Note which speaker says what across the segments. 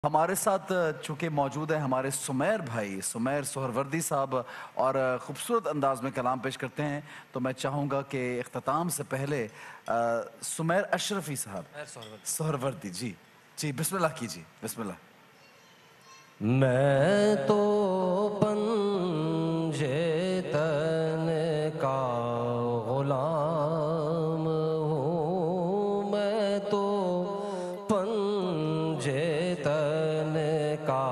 Speaker 1: ہمارے ساتھ چونکہ موجود ہیں ہمارے سمیر بھائی سمیر سہروردی صاحب اور خوبصورت انداز میں کلام پیش کرتے ہیں، تو میں چاہوں گا کہ اختتام سے پہلے سمیر اشرفی صاحب سہروردی جی بسم اللہ کیجیے، بسم اللہ۔
Speaker 2: میں تو پنجے تن کا غلام ہوں، میں تو پنجے تن کا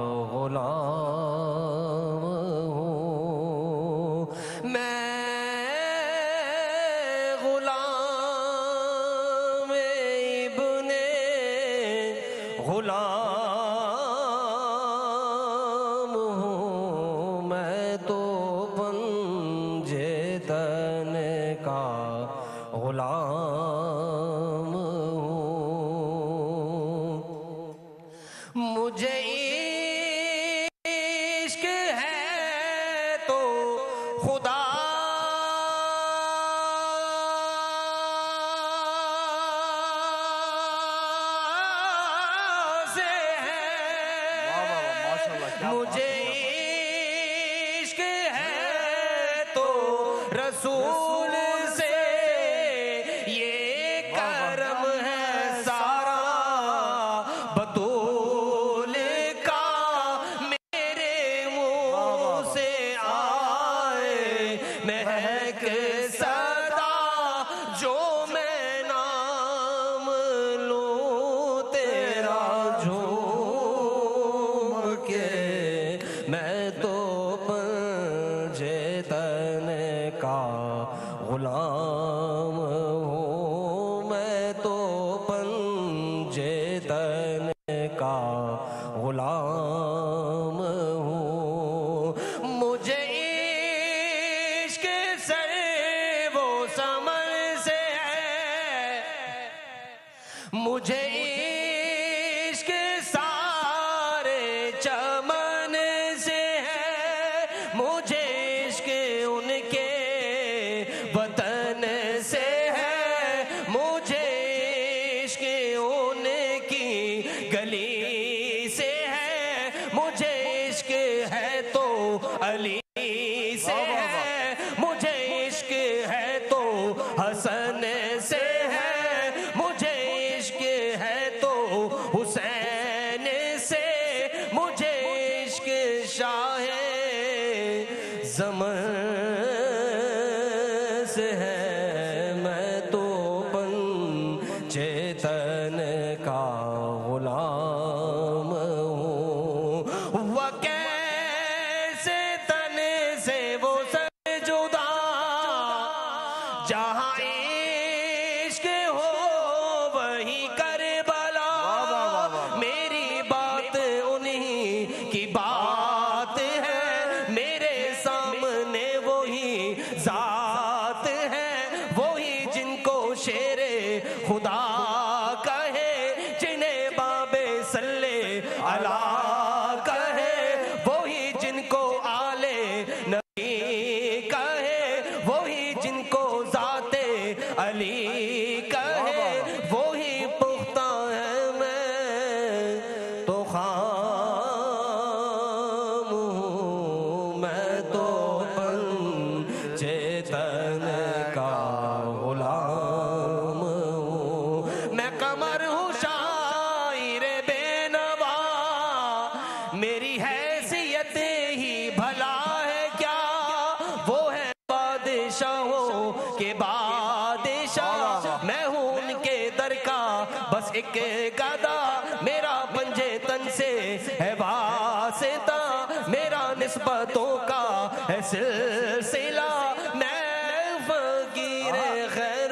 Speaker 2: غلام ہوں، میں غلام ابن غلام ہوں، میں تو پنجے تن کا غلام ہوں، مجھے عشق ہے تو خدا سے ہے، مجھے عشق ہے تو رسول سے، یہ کرم ہے سارا بطول کا، میرے منہ سے آئے مہک صدا، جو میں نام لوں تیرا جھوم کے، میں تو پنجے تن کا غلام ہوں، میں تو پنجے تن کا غلام ہوں، مجھے عشق سر وہ سمر سے ہے، مجھے عشق سارے چمن سے ہے، مجھے عشق ان کے وطن سے ہے، مجھے عشق ان کی گلی سے ہے، مجھے عشق ہے تو علی سے ہے، مجھے عشق ہے تو حسن سے ہے، مجھے عشق ہے تو حسین سے، مجھے عشق شاہ زمن سے ہے، میں تو پنجے تن کا غلام ہوں، وہ کیسے تن سے وہ سر جدا، جہاں عشق ہو وہی کربلا، میری بات انہی کی بات ہے، میرے سامنے وہی ذات ہے، وہی جن کو شیر خدا کہے، جنہیں باب صلی اللہ کہے، وہی جن کو آل نبی کہے، وہی جن کو ذات علی کہے، وہی پختہ ہے، میں تو خام ہوں، میں تو پنجے تن کا غلام ہوں، میں قمر ہوں شاعر بے نوا، میری حیثیت ہی بھلا ہے کیا، وہ ہے بادشاہوں کے بادشاہ، میں ہوں ان کے در کا بس ایک گدا، میرا پنجے تن سے ہے واسطہ، میرا نسبتوں کا ہے سلسلہ، میں فقیر خیر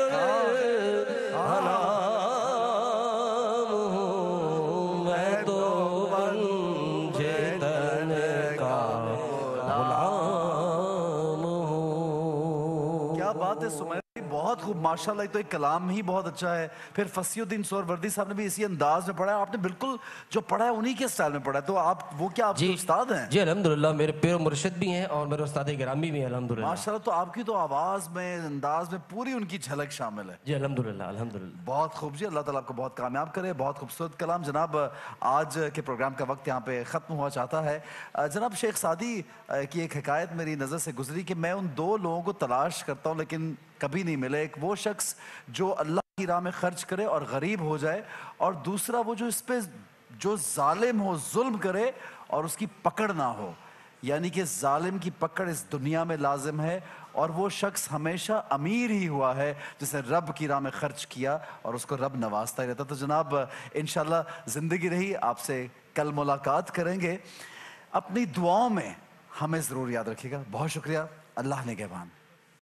Speaker 2: الانام ہوں، میں تو پنجے تن کا غلام ہوں۔
Speaker 1: کیا بات ہے سمیر، بہت بہت خوب ماشاءاللہ تو ایک کلام ہی بہت اچھا ہے. پھر فصیح الدین سہروردی صاحب نے بھی اسی انداز میں پڑھا ہے. آپ نے بالکل جو پڑھا ہے انہی کے سٹائل میں پڑھا ہے. تو آپ وہ کیا آپ کے استاد ہیں؟
Speaker 2: جی الحمدللہ میرے پیر و مرشد بھی ہیں اور میرے استاد گرامی بھی ہیں الحمدللہ.
Speaker 1: ماشاءاللہ تو آپ کی تو آواز میں انداز میں پوری ان کی جھلک شامل ہے.
Speaker 2: جی الحمدللہ الحمدللہ.
Speaker 1: بہت خوب جی. اللہ تعالیٰ آپ کو بہت کامیاب کرے. بہت خوبصورت کلام. جناب آج کے پروگرام کا وقت یہاں پہ ختم ہوا چاہتا ہے. جناب شیخ سعدی کی ایک حکایت میری نظر سے گزری کہ میں ان دو لوگوں کو تلاش کرتا ہوں لیکن کبھی نہیں ملے. ایک وہ شخص جو اللہ کی راہ میں خرچ کرے اور غریب ہو جائے, اور دوسرا وہ جو اس پہ جو ظالم ہو, ظلم کرے اور اس کی پکڑ نہ ہو. یعنی کہ ظالم کی پکڑ اس دنیا میں لازم ہے, اور وہ شخص ہمیشہ امیر ہی ہوا ہے جس نے رب کی راہ میں خرچ کیا اور اس کو رب نوازتا ہی رہتا. تو جناب انشاءاللہ زندگی رہی آپ سے کل ملاقات کریں گے. اپنی دعاؤں میں ہمیں ضرور یاد رکھیے گا. بہت شکریہ. اللہ نگہبان.